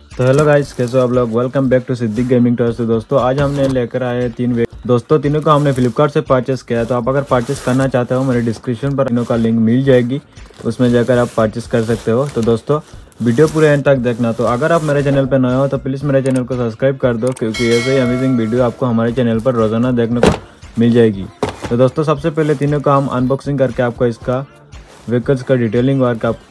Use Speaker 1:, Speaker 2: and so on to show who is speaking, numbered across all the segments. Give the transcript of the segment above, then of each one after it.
Speaker 1: तो hello guys, कैसे हो आप लोग। Welcome back to Siddique gaming toys. तो दोस्तों आज हमने लेकर आए दोस्तों तीनों को हमने फ्लिपकार्ट से परचेस किया है। तो आप अगर परचेस करना चाहते हो, मेरे डिस्क्रिप्शन पर तीनों का लिंक मिल जाएगी, उसमें जाकर आप परचेस कर सकते हो। तो दोस्तों वीडियो पूरे एंड तक देखना। तो अगर आप मेरे चैनल पर नए हो तो प्लीज़ मेरे चैनल को सब्सक्राइब कर दो, क्योंकि ऐसे ही अमेजिंग वीडियो आपको हमारे चैनल पर रोजाना देखने को मिल जाएगी। तो दोस्तों सबसे पहले तीनों का हम अनबॉक्सिंग करके आपको इसका व्हीकल्स का डिटेलिंग वर्क आप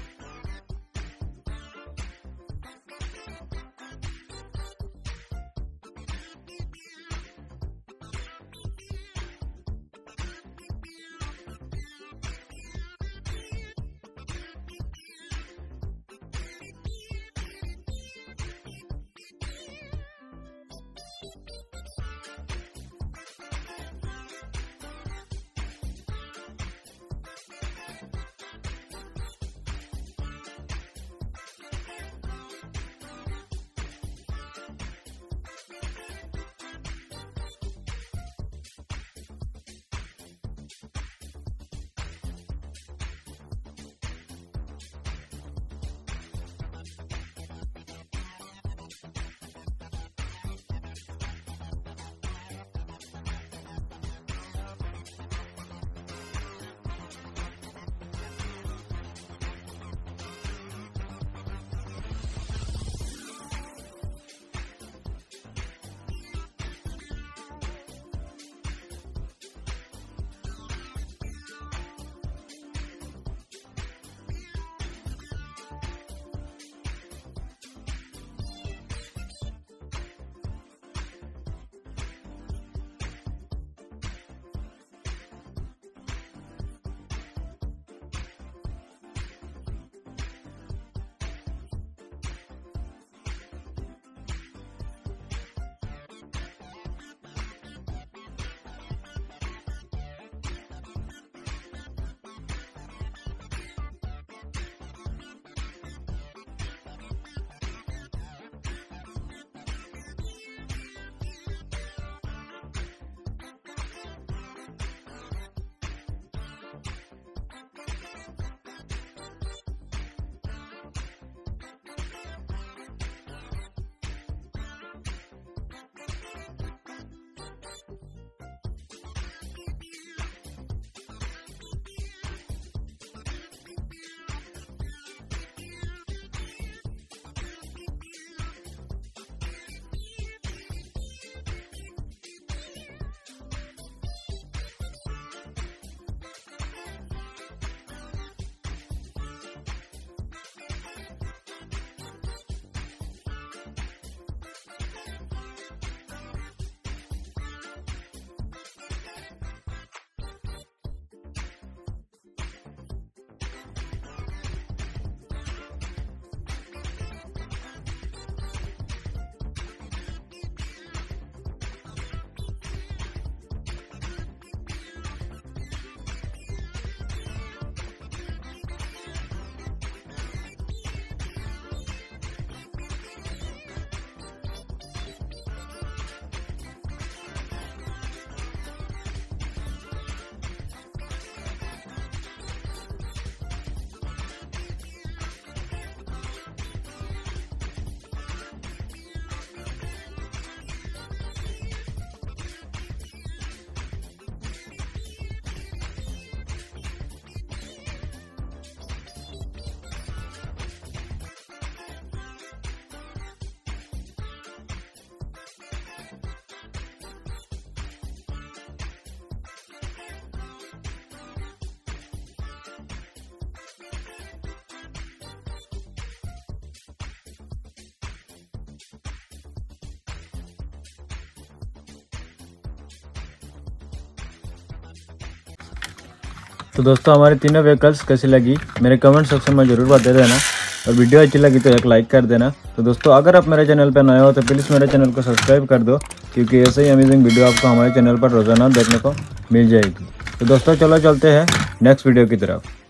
Speaker 1: तो दोस्तों हमारे तीनों व्हीकल्स कैसी लगी मेरे कमेंट सेक्शन में जरूर बता देना, और वीडियो अच्छी लगी तो एक लाइक कर देना। तो दोस्तों अगर आप मेरे चैनल पर नए हो तो प्लीज़ मेरे चैनल को सब्सक्राइब कर दो, क्योंकि ऐसे ही अमेजिंग वीडियो आपको हमारे चैनल पर रोजाना देखने को मिल जाएगी। तो दोस्तों चलो चलते हैं नेक्स्ट वीडियो की तरफ।